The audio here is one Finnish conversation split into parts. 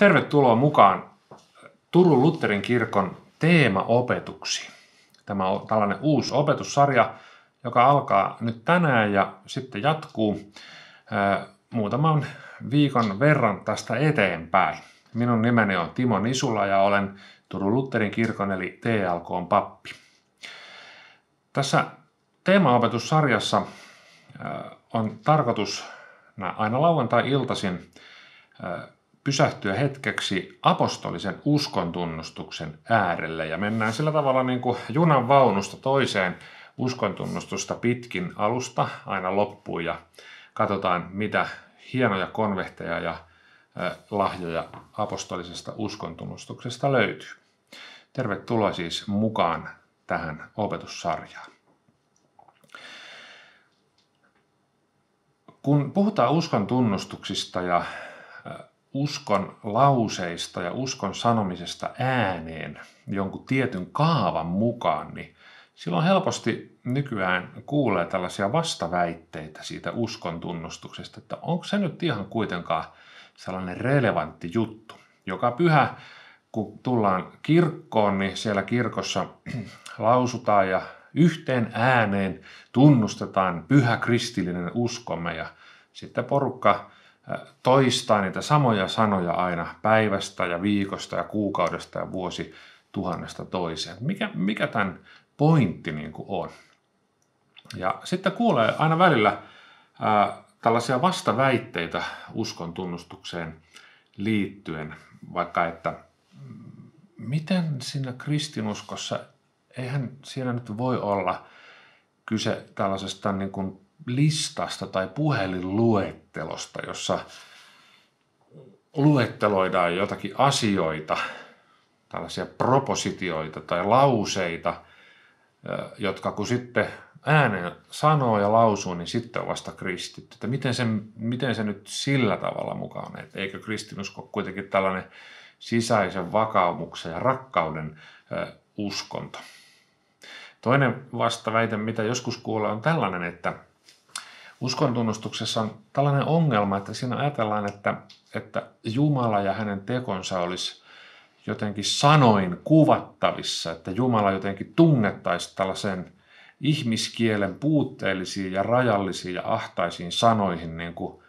Tervetuloa mukaan Turun Lutherin kirkon teemaopetuksiin. Tämä on tällainen uusi opetussarja, joka alkaa nyt tänään ja sitten jatkuu muutaman viikon verran tästä eteenpäin. Minun nimeni on Timo Nisula ja olen Turun Lutherin kirkon eli TLK:n pappi. Tässä teemaopetussarjassa on tarkoitus aina lauantai-iltaisin pysähtyä hetkeksi apostolisen uskontunnustuksen äärelle ja mennään sillä tavalla niin kuin junan vaunusta toiseen uskontunnustusta pitkin alusta aina loppuun ja katsotaan mitä hienoja konvehteja ja lahjoja apostolisesta uskontunnustuksesta löytyy. Tervetuloa siis mukaan tähän opetussarjaan. Kun puhutaan uskontunnustuksista ja uskon lauseista ja uskon sanomisesta ääneen jonkun tietyn kaavan mukaan, niin silloin helposti nykyään kuulee tällaisia vastaväitteitä siitä uskon tunnustuksesta, että onko se nyt ihan kuitenkaan sellainen relevantti juttu. Joka pyhä, kun tullaan kirkkoon, niin siellä kirkossa lausutaan ja yhteen ääneen tunnustetaan pyhä kristillinen uskomme ja sitten porukka toistaa niitä samoja sanoja aina päivästä ja viikosta ja kuukaudesta ja vuosituhannesta toiseen. Mikä tämän pointti niin kuin on? Ja sitten kuulee aina välillä tällaisia vastaväitteitä uskon tunnustukseen liittyen, vaikka että miten siinä kristinuskossa, eihän siinä nyt voi olla kyse tällaisesta niin kuin listasta tai puhelinluettelosta, jossa luetteloidaan jotakin asioita, tällaisia propositioita tai lauseita, jotka kun sitten ääneen sanoo ja lausuu, niin sitten on vasta kristitty. Että miten se nyt sillä tavalla mukaan, että eikö kristinusko kuitenkin tällainen sisäisen vakaumuksen ja rakkauden uskonto. Toinen vastaväite, mitä joskus kuulee, on tällainen, että uskontunnustuksessa on tällainen ongelma, että siinä ajatellaan, että Jumala ja hänen tekonsa olisi jotenkin sanoin kuvattavissa, että Jumala jotenkin tunnettaisiin tällaisen ihmiskielen puutteellisiin ja rajallisiin ja ahtaisiin sanoihin, niin kuin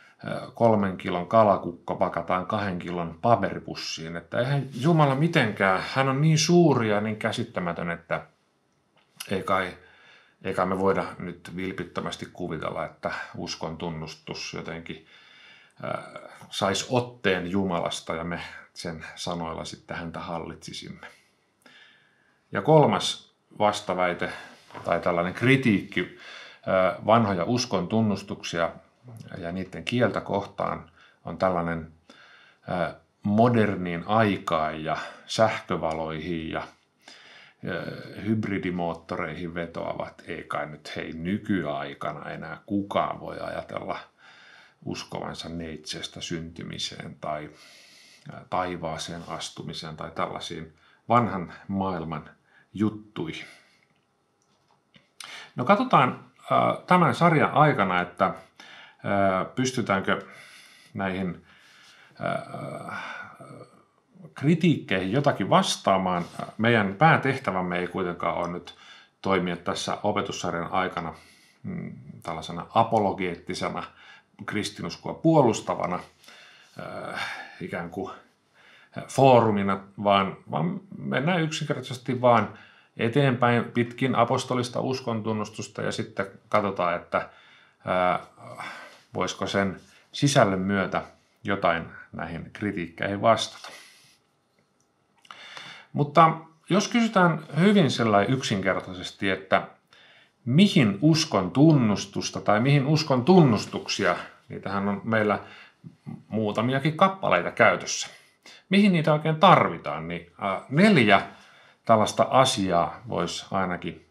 3 kilon kalakukko pakataan 2 kilon paperipussiin. Että eihän Jumala mitenkään, hän on niin suuri ja niin käsittämätön, että ei kai me voida nyt vilpittömästi kuvitella, että uskon tunnustus jotenkin saisi otteen Jumalasta ja me sen sanoilla sitten häntä hallitsisimme. Ja kolmas vastaväite tai tällainen kritiikki vanhoja uskon tunnustuksia ja niiden kieltä kohtaan on tällainen moderniin aikaan ja sähkövaloihin ja hybridimoottoreihin vetoavat, ei kai nyt nykyaikana enää kukaan voi ajatella uskovansa neitsestä syntymiseen tai taivaaseen astumiseen tai tällaisiin vanhan maailman juttuihin. No katsotaan tämän sarjan aikana, että pystytäänkö näihin kritiikkeihin jotakin vastaamaan. Meidän päätehtävämme ei kuitenkaan ole nyt toimia tässä opetussarjan aikana tällaisena apologeettisena kristinuskoa puolustavana ikään kuin foorumina, vaan mennään yksinkertaisesti vaan eteenpäin pitkin apostolista uskontunnustusta ja sitten katsotaan, että voisiko sen sisällön myötä jotain näihin kritiikkeihin vastata. Mutta jos kysytään hyvin sellainen yksinkertaisesti, että mihin uskon tunnustusta tai mihin uskon tunnustuksia, niitähän on meillä muutamiakin kappaleita käytössä. Mihin niitä oikein tarvitaan, niin 4 tällaista asiaa voisi ainakin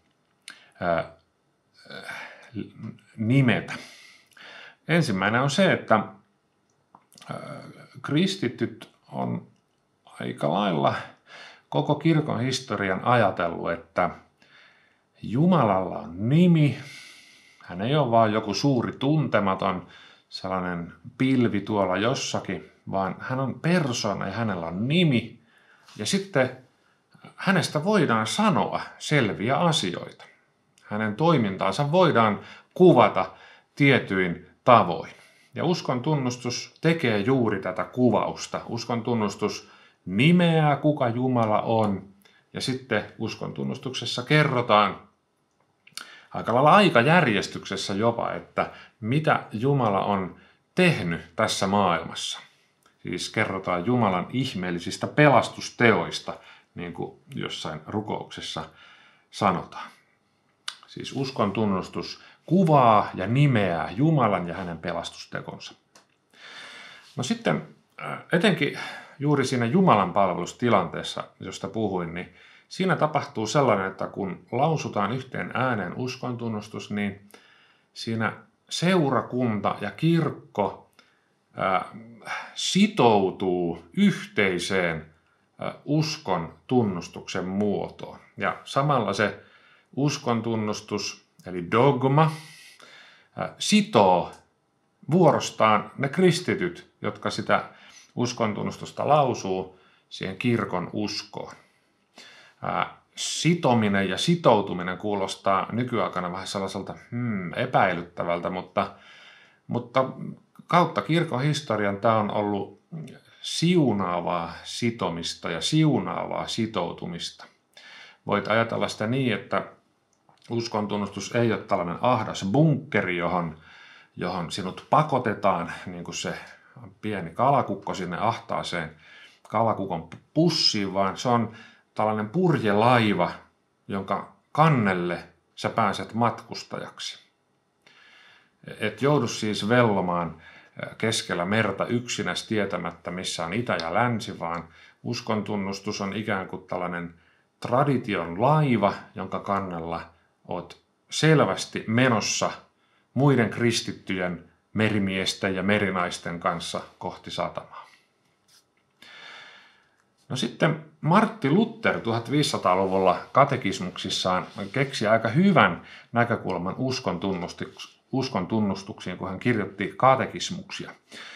nimetä. Ensimmäinen on se, että kristityt on aika lailla koko kirkon historian ajatellut, että Jumalalla on nimi, hän ei ole vaan joku suuri tuntematon sellainen pilvi tuolla jossakin, vaan hän on persoona ja hänellä on nimi. Ja sitten hänestä voidaan sanoa selviä asioita. Hänen toimintaansa voidaan kuvata tietyin tavoin. Ja uskon tunnustus tekee juuri tätä kuvausta. Uskon tunnustus nimeää, kuka Jumala on. Ja sitten uskon tunnustuksessa kerrotaan aika lailla aikajärjestyksessä jopa, että mitä Jumala on tehnyt tässä maailmassa. Siis kerrotaan Jumalan ihmeellisistä pelastusteoista, niin kuin jossain rukouksessa sanotaan. Siis uskon tunnustus kuvaa ja nimeää Jumalan ja hänen pelastustekonsa. No sitten etenkin juuri siinä Jumalan palvelustilanteessa, josta puhuin, niin siinä tapahtuu sellainen, että kun lausutaan yhteen ääneen uskon tunnustus, niin siinä seurakunta ja kirkko sitoutuu yhteiseen uskon tunnustuksen muotoon. Ja samalla se uskon tunnustus, eli dogma, sitoo vuorostaan ne kristityt, jotka sitä uskon tunnustusta lausuu, siihen kirkon uskoon. Sitominen ja sitoutuminen kuulostaa nykyaikana vähän sellaiselta epäilyttävältä, mutta kautta kirkon historian tämä on ollut siunaavaa sitomista ja siunaavaa sitoutumista. Voit ajatella sitä niin, että uskon tunnustus ei ole tällainen ahdas bunkkeri, johon sinut pakotetaan, niin kuin se pieni kalakukko sinne ahtaaseen kalakukon pussiin, vaan se on tällainen purjelaiva, jonka kannelle sä pääset matkustajaksi. Et joudu siis vellomaan keskellä merta yksinäs tietämättä, missä on itä ja länsi, vaan uskon tunnustus on ikään kuin tällainen tradition laiva, jonka kannella oot selvästi menossa muiden kristittyjen merimiesten ja merinaisten kanssa kohti satamaa. No sitten Martti Luther 1500-luvulla katekismuksissaan keksi aika hyvän näkökulman uskon tunnustuksiin, kun hän kirjoitti katekismuksia.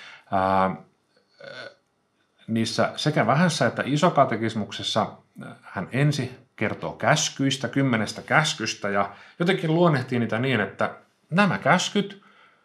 Niissä sekä vähässä että isokatekismuksessa hän ensin kertoo käskyistä, 10 käskystä, ja jotenkin luonnehtii niitä niin, että nämä käskyt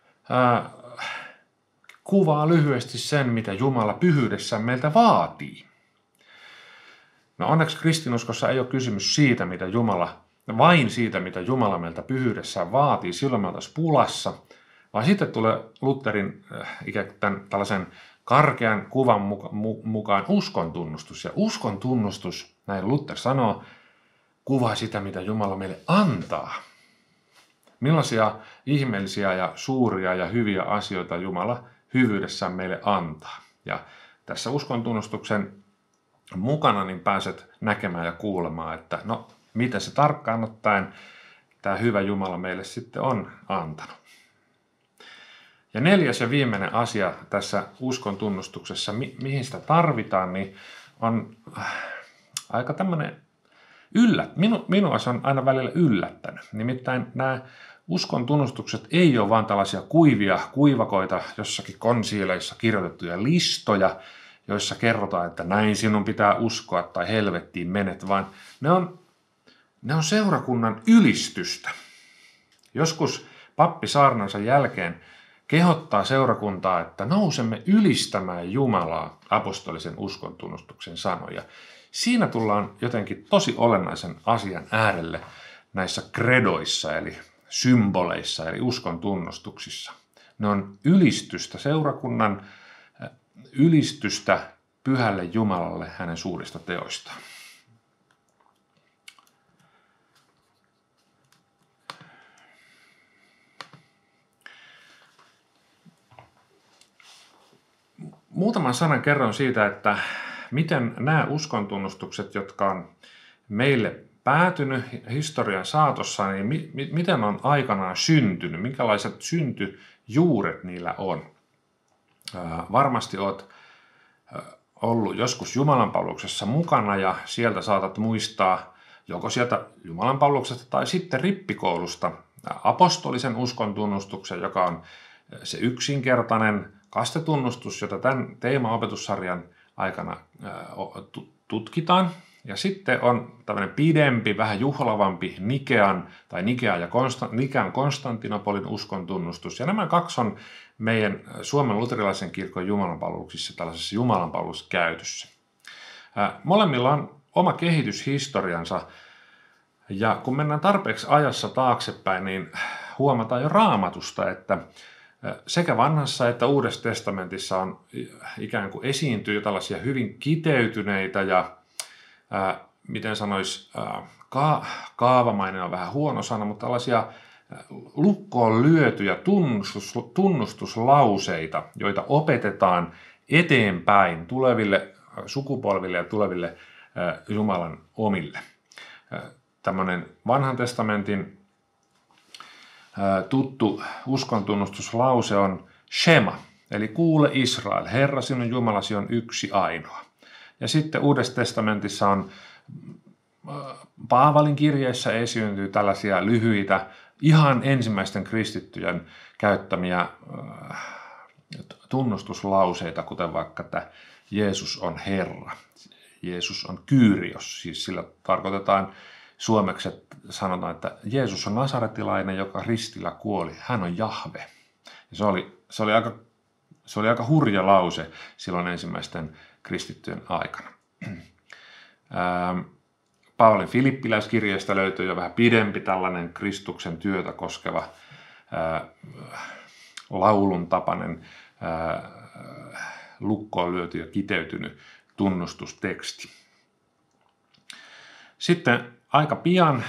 kuvaa lyhyesti sen, mitä Jumala pyhyydessään meiltä vaatii. No onneksi kristinuskossa ei ole kysymys siitä, vain siitä, mitä Jumala meiltä pyhyydessään vaatii, silloin me oltaisiin pulassa, vaan sitten tulee Lutherin ikään kuin tällaisen karkean kuvan mukaan uskon tunnustus. Ja uskon tunnustus, näin Luther sanoo, kuvaa sitä, mitä Jumala meille antaa. Millaisia ihmeellisiä ja suuria ja hyviä asioita Jumala hyvyydessään meille antaa. Ja tässä uskon tunnustuksen mukana niin pääset näkemään ja kuulemaan, että no mitä se tarkkaan ottaen tämä hyvä Jumala meille sitten on antanut. Ja 4. ja viimeinen asia tässä uskon tunnustuksessa, mihin sitä tarvitaan, niin on aika tämmöinen minua se on aina välillä yllättänyt. Nimittäin nämä uskon tunnustukset ei ole vaan tällaisia kuivia kuivakoita jossakin konsiileissa kirjoitettuja listoja, joissa kerrotaan, että näin sinun pitää uskoa tai helvettiin menet, vaan ne on seurakunnan ylistystä. Joskus pappi saarnansa jälkeen kehottaa seurakuntaa, että nousemme ylistämään Jumalaa apostolisen uskon tunnustuksen sanoja. Siinä tullaan jotenkin tosi olennaisen asian äärelle näissä credoissa eli symboleissa eli uskon tunnustuksissa. Ne on ylistystä seurakunnan ylistystä pyhälle Jumalalle hänen suurista teoistaan. Muutaman sanan kerron siitä, että miten nämä uskontunnustukset, jotka on meille päätynyt historian saatossa, niin miten on aikanaan syntynyt, minkälaiset syntyjuuret niillä on. Varmasti olet ollut joskus Jumalanpalveluksessa mukana ja sieltä saatat muistaa joko sieltä Jumalanpalveluksesta tai sitten rippikoulusta apostolisen uskontunnustuksen, joka on se yksinkertainen kastetunnustus, jota tämän teemaopetussarjan aikana tutkitaan. Ja sitten on tämmöinen pidempi, vähän juhlavampi Nikean ja Konstantinopolin uskontunnustus. Ja nämä kaksi on meidän Suomen luterilaisen kirkon jumalanpalveluksissa tällaisessa jumalanpalveluskäytössä. Molemmilla on oma kehityshistoriansa, ja kun mennään tarpeeksi ajassa taaksepäin, niin huomataan jo Raamatusta, että sekä vanhassa että Uudessa testamentissa on ikään kuin esiintyy tällaisia hyvin kiteytyneitä ja miten sanoisi, kaavamainen on vähän huono sana, mutta tällaisia lukkoon lyötyjä tunnustuslauseita, joita opetetaan eteenpäin tuleville sukupolville ja tuleville Jumalan omille. Tämmöinen vanhan testamentin tuttu uskontunnustuslause on Shema, eli kuule Israel, Herra sinun Jumalasi on yksi ainoa. Ja sitten Uudessa testamentissa on Paavalin kirjeissä esiintyy tällaisia lyhyitä, ihan ensimmäisten kristittyjen käyttämiä tunnustuslauseita, kuten vaikka, että Jeesus on Herra, Jeesus on Kyrios, siis sillä tarkoitetaan suomeksi, että sanotaan, että Jeesus on nasaretilainen, joka ristillä kuoli, hän on Jahve. Ja se oli aika hurja lause silloin ensimmäisten kristittyjen aikana. Paavalin Filippiläiskirjeestä löytyy jo vähän pidempi tällainen Kristuksen työtä koskeva laulun tapainen lukkoon lyöty ja kiteytynyt tunnustusteksti. Sitten aika pian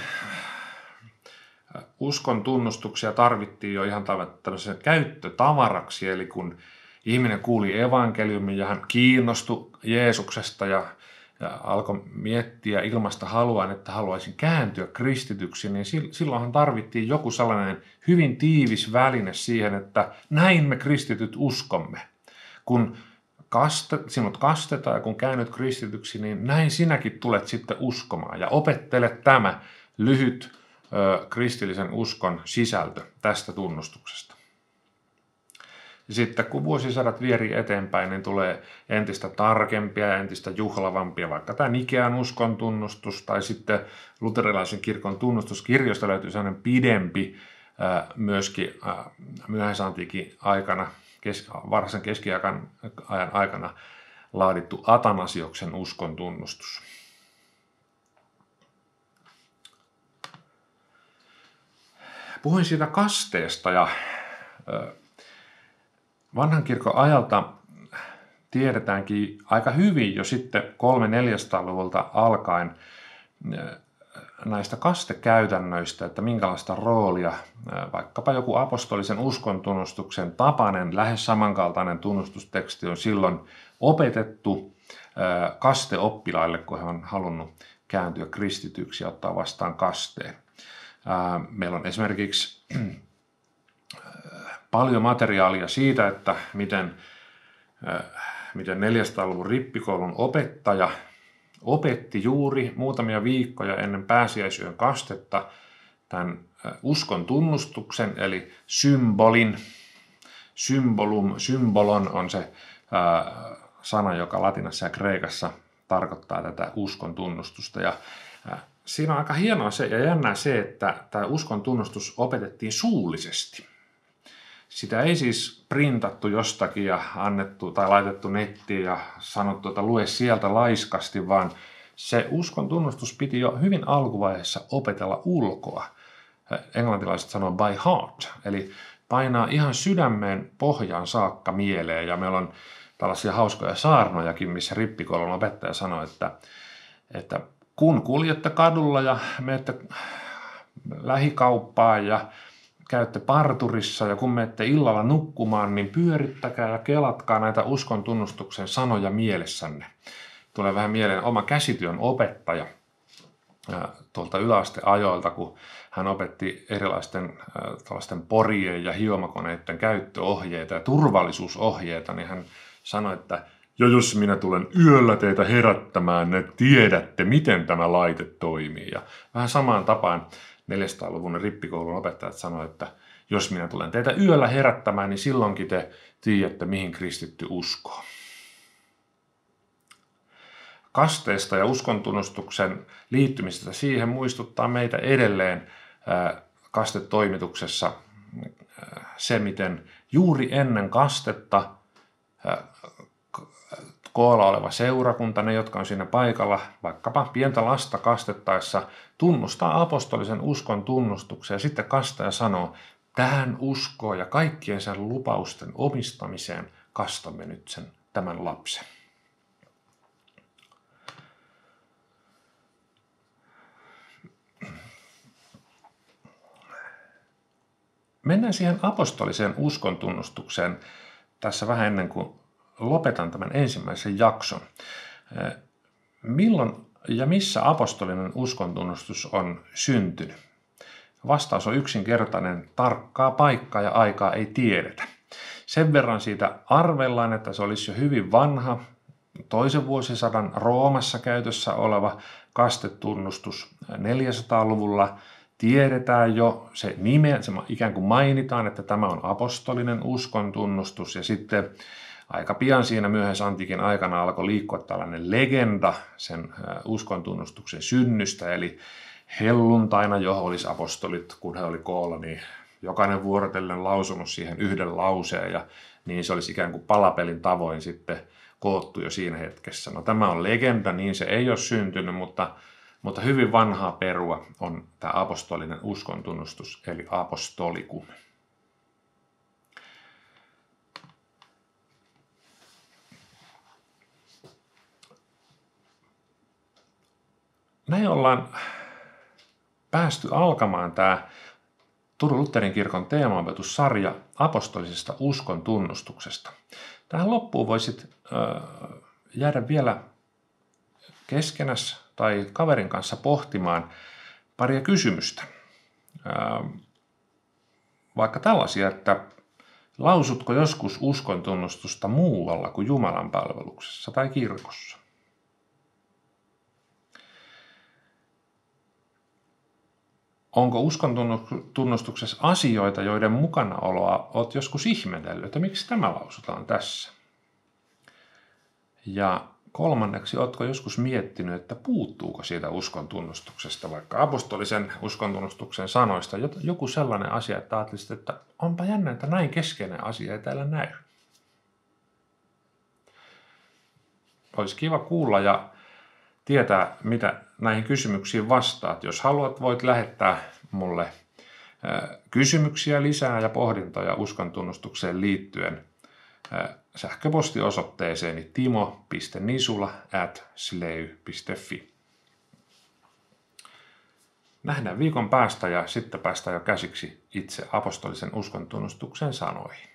uskon tunnustuksia tarvittiin jo ihan tämmöisen käyttötavaraksi, eli kun ihminen kuuli evankeliumin ja hän kiinnostui Jeesuksesta ja alkoi miettiä ilmaista haluaan, että haluaisin kääntyä kristityksi, niin silloinhan tarvittiin joku sellainen hyvin tiivis väline siihen, että näin me kristityt uskomme. Kun sinut kastetaan ja kun käännyt kristityksi, niin näin sinäkin tulet sitten uskomaan ja opettele tämä lyhyt kristillisen uskon sisältö tästä tunnustuksesta. Ja sitten kun vuosisadat vieri eteenpäin, niin tulee entistä tarkempia ja entistä juhlavampia, vaikka tämä Nikean uskon tunnustus tai sitten luterilaisen kirkon tunnustuskirjoista löytyy sellainen pidempi myöskin myöhäisantiikin aikana, varhaisen keskiajan aikana laadittu Atanasioksen uskon tunnustus. Puhuin siitä kasteesta ja vanhan kirkon ajalta tiedetäänkin aika hyvin jo sitten 300-400-luvulta alkaen näistä kastekäytännöistä, että minkälaista roolia vaikkapa joku apostolisen uskontunnustuksen tapainen, lähes samankaltainen tunnustusteksti on silloin opetettu kasteoppilaille, kun he on halunnut kääntyä kristityksi ja ottaa vastaan kasteen. Meillä on esimerkiksi paljon materiaalia siitä, että miten 400-luvun rippikoulun opettaja opetti juuri muutamia viikkoja ennen pääsiäisyön kastetta tämän uskon tunnustuksen, eli symbolon on se sana, joka latinassa ja kreikassa tarkoittaa tätä uskon tunnustusta. Ja siinä on aika hienoa se ja jännää se, että tämä uskon tunnustus opetettiin suullisesti. Sitä ei siis printattu jostakin ja annettu tai laitettu nettiin ja sanottu, että lue sieltä laiskasti, vaan se uskon tunnustus piti jo hyvin alkuvaiheessa opetella ulkoa. Englantilaiset sanoo by heart, eli painaa ihan sydämeen pohjaan saakka mieleen. Ja meillä on tällaisia hauskoja saarnojakin, missä rippikoulun opettaja sanoi, että kun kuljette kadulla ja menette lähikauppaan ja käytte parturissa ja kun menette illalla nukkumaan, niin pyörittäkää ja kelatkaa näitä uskon tunnustuksen sanoja mielessänne. Tulee vähän mieleen oma käsityön opettaja tuolta yläasteajoilta, kun hän opetti erilaisten tällaisten porien ja hiomakoneiden käyttöohjeita ja turvallisuusohjeita, niin hän sanoi, että ja jos minä tulen yöllä teitä herättämään, ne tiedätte, miten tämä laite toimii. Ja vähän samaan tapaan 400-luvun rippikoulun opettajat sanoivat, että jos minä tulen teitä yöllä herättämään, niin silloinkin te tiedätte, mihin kristitty uskoo. Kasteesta ja uskontunnustuksen liittymisestä siihen muistuttaa meitä edelleen kastetoimituksessa se, miten juuri ennen kastetta koolla oleva seurakunta, ne jotka on siinä paikalla, vaikkapa pientä lasta kastettaessa, tunnustaa apostolisen uskon tunnustuksen ja sitten kastaja sanoo, tähän uskoon ja kaikkien sen lupausten omistamiseen kastamme nyt tämän lapsen. Mennään siihen apostoliseen uskon tunnustukseen tässä vähän ennen kuin lopetan tämän ensimmäisen jakson. Milloin ja missä apostolinen uskontunnustus on syntynyt? Vastaus on yksinkertainen, tarkkaa paikkaa ja aikaa ei tiedetä. Sen verran siitä arvellaan, että se olisi jo hyvin vanha, toisen vuosisadan Roomassa käytössä oleva kastetunnustus 400-luvulla. Tiedetään jo se nime, se ikään kuin mainitaan, että tämä on apostolinen uskontunnustus ja sitten aika pian siinä myöhäisantiikin aikana alkoi liikkua tällainen legenda sen uskontunnustuksen synnystä, eli helluntaina, johon olisi apostolit, kun he oli koolla, niin jokainen vuorotellen lausunut siihen yhden lauseen ja niin se olisi ikään kuin palapelin tavoin sitten koottu jo siinä hetkessä. No tämä on legenda, niin se ei ole syntynyt, mutta hyvin vanhaa perua on tämä apostolinen uskontunnustus, eli apostolikum. Näin ollaan päästy alkamaan tämä Turun Lutherin kirkon teemaopetussarja apostolisesta uskon tunnustuksesta. Tähän loppuun voisit jäädä vielä keskenäs tai kaverin kanssa pohtimaan paria kysymystä. Vaikka tällaisia, että lausutko joskus uskon tunnustusta muualla kuin Jumalan palveluksessa tai kirkossa? Onko uskon tunnustuksessa asioita, joiden mukanaoloa olet joskus ihmetellyt, että miksi tämä lausutaan tässä? Ja kolmanneksi, oletko joskus miettinyt, että puuttuuko siitä uskon tunnustuksesta, vaikka apostolisen uskon tunnustuksen sanoista, joku sellainen asia, että ajattelisit, että onpa jännä, että näin keskeinen asia ei täällä näy. Olisi kiva kuulla ja tietää, mitä näihin kysymyksiin vastaat. Jos haluat, voit lähettää mulle kysymyksiä lisää ja pohdintoja uskontunnustukseen liittyen sähköpostiosoitteeseeni timo.nisula@slay.fi. Nähdään viikon päästä ja sitten päästään jo käsiksi itse apostolisen uskontunnustuksen sanoihin.